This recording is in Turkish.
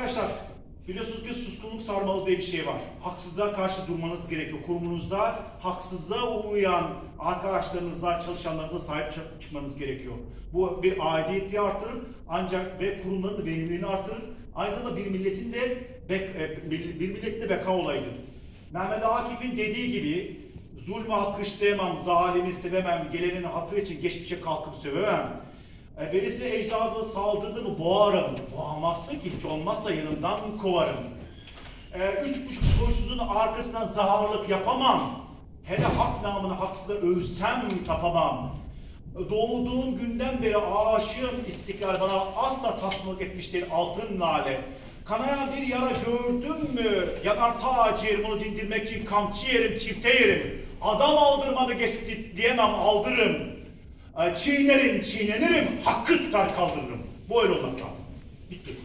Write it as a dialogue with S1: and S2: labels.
S1: Arkadaşlar, biliyorsunuz ki suskunluk sarmalı diye bir şey var. Haksızlığa karşı durmanız gerekiyor. Kurumunuzda haksızlığa uğrayan arkadaşlarınıza, çalışanlarınıza sahip çıkmanız gerekiyor. Bu bir aidiyeti artırır ancak ve kurumların da verimliliğini artırır. Aynı zamanda bir milletin de beka olayıdır. Mehmet Akif'in dediği gibi zulmü alkışlayamam, zalimi sevemem, gelenin hatırı için geçmişe kalkıp sövemem. Birisi ecdadına saldırdı mı boğarım. Boğamazsın ki hiç olmazsa yanından kovarım. 3,5 soysuzun arkasından zaharlık yapamam. Hele hak namına haksızla ölsem tapamam. Doğduğum günden beri aşığım istiklal bana asla tasmalık etmiş değil altın lale. Kanayan bir yara gördüm mü yanar ta ciğerim onu dindirmek için kamçı yerim çifte yerim. Adam aldırmadı geçti diyemem aldırırım. Çiğnerim, çiğnenirim, hakkı tutar kaldırırım. Bu öyle olmak lazım. Bitti.